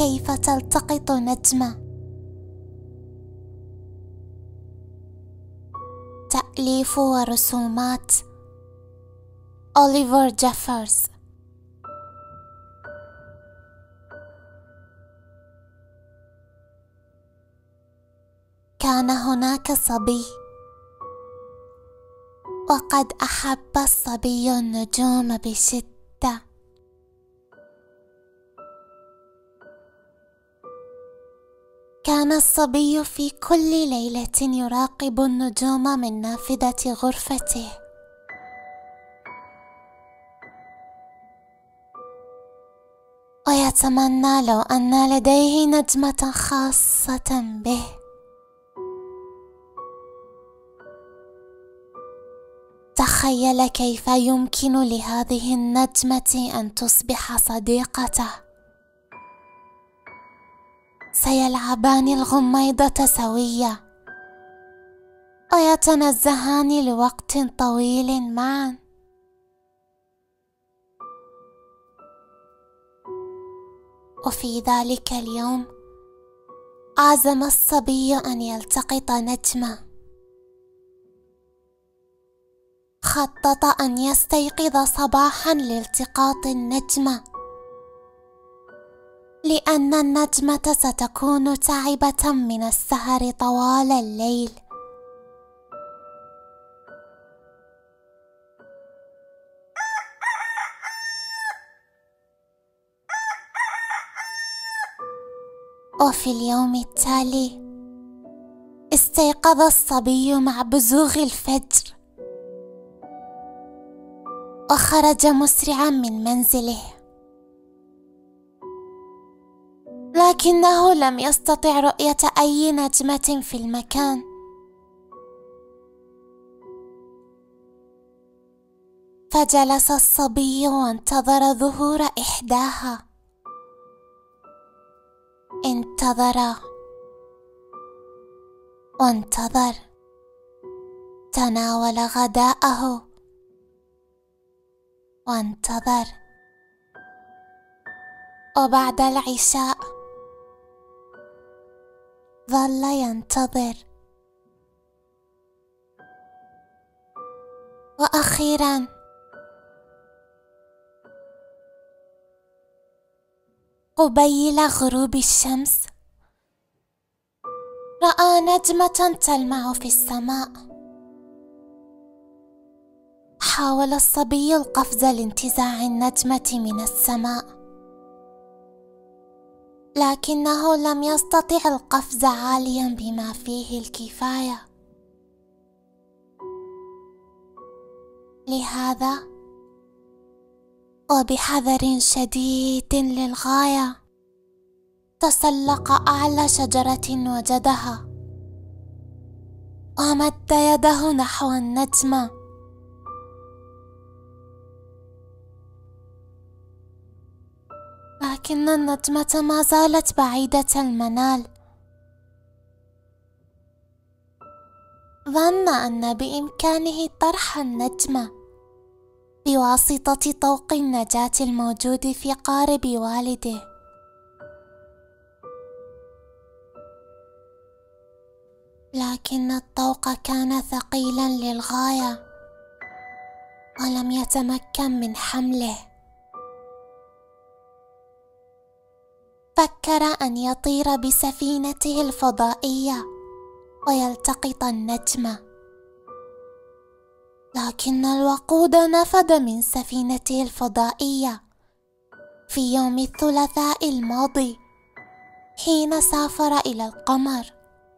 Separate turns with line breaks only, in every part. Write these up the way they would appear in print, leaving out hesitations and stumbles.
كيف تلتقط نجمة. تأليف ورسومات أوليفر جيفرز. كان هناك صبي، وقد أحب الصبي النجوم بشدة. كان الصبي في كل ليلة يراقب النجوم من نافذة غرفته، ويتمنى لو أن لديه نجمة خاصة به. تخيل كيف يمكن لهذه النجمة أن تصبح صديقته. سيلعبان الغميضة سويا، ويتنزهان لوقت طويل معا. وفي ذلك اليوم عزم الصبي أن يلتقط نجمة. خطط أن يستيقظ صباحا لالتقاط النجمة، لأن النجمة ستكون تعبة من السهر طوال الليل. وفي اليوم التالي استيقظ الصبي مع بزوغ الفجر، وخرج مسرعا من منزله، لكنه لم يستطع رؤية أي نجمة في المكان. فجلس الصبي وانتظر ظهور إحداها. انتظر وانتظر، تناول غداءه وانتظر، وبعد العشاء ظل ينتظر. وأخيرا قبيل غروب الشمس رأى نجمة تلمع في السماء. حاول الصبي القفز لانتزاع النجمة من السماء، لكنه لم يستطع القفز عاليا بما فيه الكفاية. لهذا وبحذر شديد للغاية تسلق أعلى شجرة وجدها، ومد يده نحو النجمة. لكن النجمة ما زالت بعيدة المنال. ظن أن بإمكانه طرح النجمة بواسطة طوق النجاة الموجود في قارب والده. لكن الطوق كان ثقيلا للغاية، ولم يتمكن من حمله. فكر أن يطير بسفينته الفضائية ويلتقط النجمة، لكن الوقود نفد من سفينته الفضائية في يوم الثلاثاء الماضي حين سافر إلى القمر.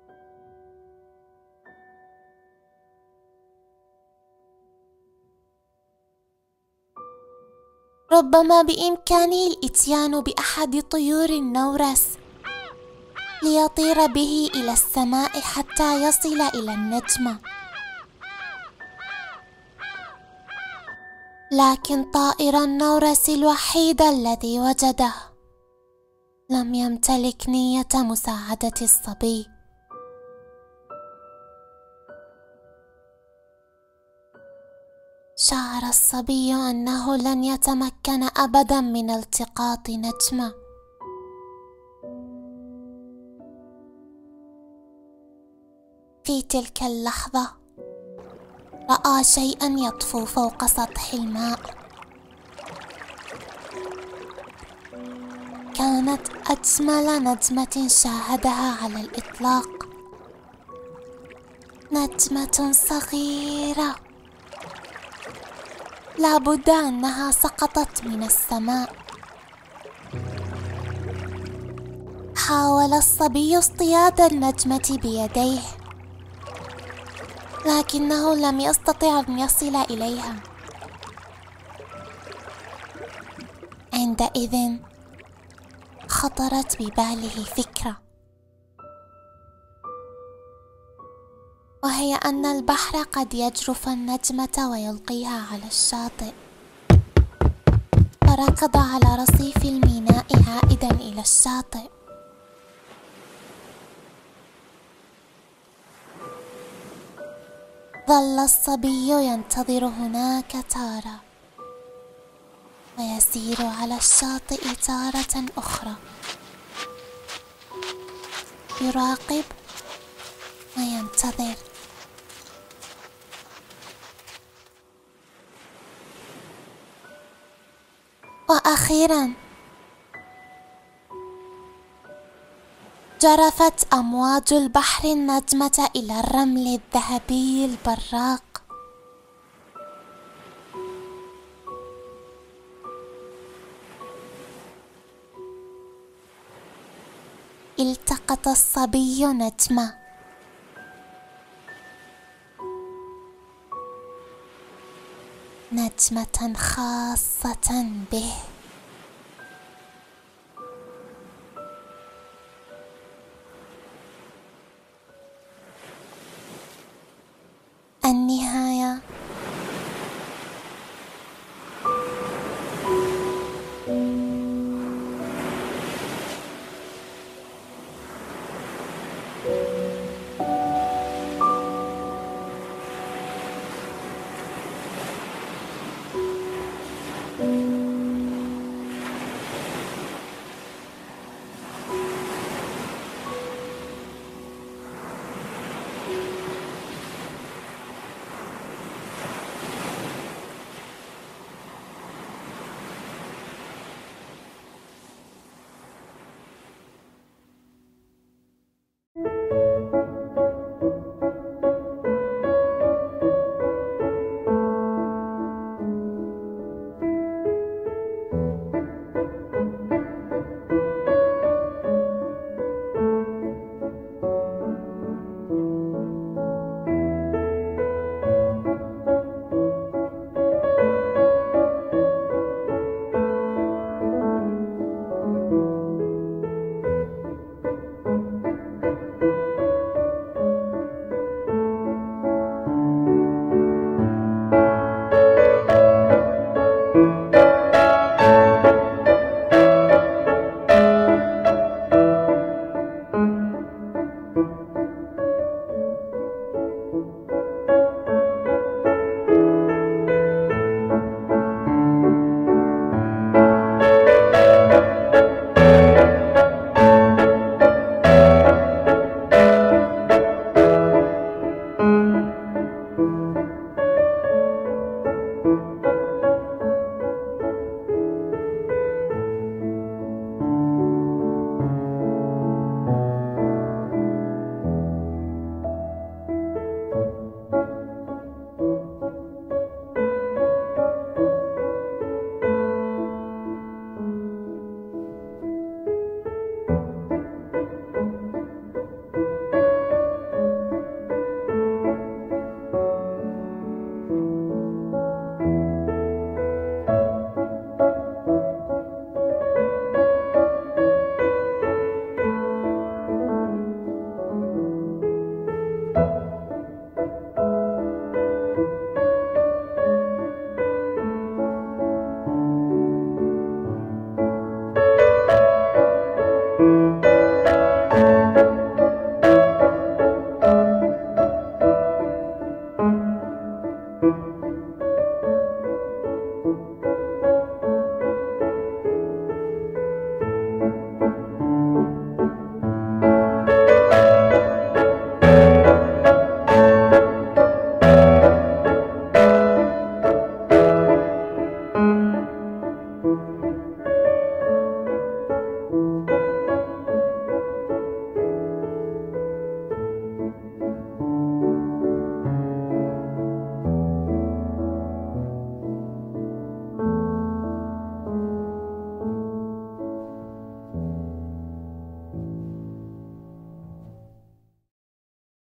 ربما بإمكانه الإتيان بأحد طيور النورس ليطير به إلى السماء حتى يصل إلى النجمة. لكن طائر النورس الوحيد الذي وجده لم يمتلك نية مساعدة الصبي. شعر الصبي أنه لن يتمكن أبدا من التقاط نجمة، في تلك اللحظة رأى شيئا يطفو فوق سطح الماء. كانت أجمل نجمة شاهدها على الإطلاق. نجمة صغيرة، لابد أنها سقطت من السماء. حاول الصبي اصطياد النجمة بيديه، لكنه لم يستطع أن يصل إليها. عندئذ خطرت بباله فكرة، وهي أن البحر قد يجرف النجمة ويلقيها على الشاطئ. فركض على رصيف الميناء عائدا إلى الشاطئ. ظل الصبي ينتظر هناك تارة، ويسير على الشاطئ تارة أخرى، يراقب وينتظر. وأخيرا جرفت أمواج البحر النجمة إلى الرمل الذهبي البراق. التقط الصبي نجمة، نجمة خاصة به.